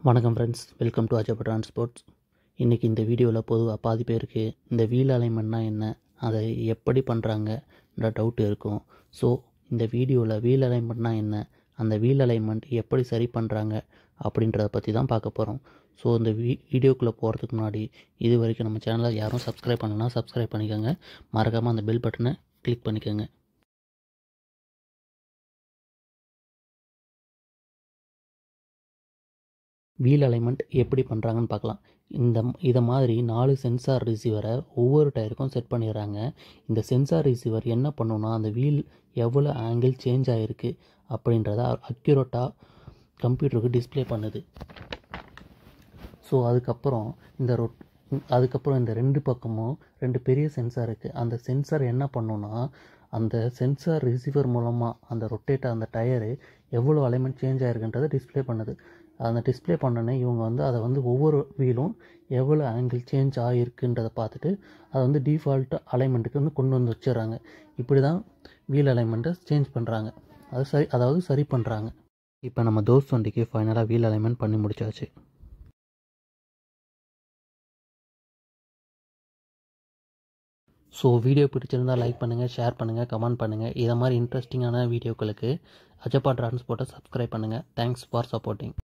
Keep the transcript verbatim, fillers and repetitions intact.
வணக்கம் friends, welcome to Ajappa transports. இன்றைக்கி இந்த வீடியோவில் பொதுவாக பாதி பேருக்கு இந்த வீல் அலைன்மெண்ட்னா என்ன, அதை எப்படி பண்ணுறாங்கன்ற டவுட் இருக்கும். ஸோ இந்த வீடியோவில் வீல் அலைன்மெண்ட்னா என்ன, அந்த வீல் அலைன்மெண்ட் எப்படி சரி பண்ணுறாங்க அப்படின்றத பற்றி தான் பார்க்க போகிறோம். ஸோ இந்த வீ வீடியோக்குள்ளே போகிறதுக்கு முன்னாடி இது வரைக்கும் நம்ம சேனலை யாரும் சப்ஸ்கிரைப் பண்ணலன்னா சப்ஸ்கிரைப் பண்ணிக்கோங்க. மறக்காமல் அந்த பெல் பட்டனை கிளிக் பண்ணிக்கோங்க. வீல் அலைன்மெண்ட் எப்படி பண்ணுறாங்கன்னு பார்க்கலாம். இந்த இதை மாதிரி நாலு சென்சார் ரிசீவரை ஒவ்வொரு டயருக்கும் செட் பண்ணிடுறாங்க. இந்த சென்சார் ரிசீவர் என்ன பண்ணுன்னா, அந்த வீல் எவ்வளோ ஆங்கிள் சேஞ்ச் ஆகிருக்கு அப்படின்றத அக்யூரேட்டாக கம்ப்யூட்டருக்கு டிஸ்பிளே பண்ணுது. ஸோ அதுக்கப்புறம் இந்த ரொட் அதுக்கப்புறம் இந்த ரெண்டு பக்கமும் ரெண்டு பெரிய சென்சார் இருக்குது. அந்த சென்சார் என்ன பண்ணுன்னா, அந்த சென்சார் ரிசீவர் மூலமாக அந்த ரொட்டேட் அந்த டயரு எவ்வளோ அலைன்மெண்ட் சேஞ்ச் ஆகிருக்குன்றதை டிஸ்பிளே பண்ணுது. அந்த டிஸ்பிளே பண்ணனே இவங்க வந்து அதை வந்து ஒவ்வொரு வீலும் எவ்வளோ ஆங்கிள் சேஞ்ச் ஆகிருக்குன்றதை பார்த்துட்டு அதை வந்து டிஃபால்ட் அலைன்மெண்ட்டுக்கு வந்து கொண்டு வந்து வச்சிடறாங்க. இப்படி தான் வீல் அலைன்மெண்ட்டை சேஞ்ச் பண்ணுறாங்க, அது சரி அதாவது சரி பண்ணுறாங்க. இப்போ நம்ம தோஸ்த் வண்டிக்கு ஃபைனலாக வீல் அலைன்மெண்ட் பண்ணி முடிச்சாச்சு. ஸோ வீடியோ பிடிச்சிருந்தால் லைக் பண்ணுங்கள், ஷேர் பண்ணுங்கள், கமெண்ட் பண்ணுங்கள். இதை மாதிரி இன்ட்ரெஸ்டிங்கான வீடியோக்களுக்கு அஜப்பா டிரான்ஸ்போர்ட்டை சப்ஸ்கிரைப் பண்ணுங்கள். Thanks for supporting.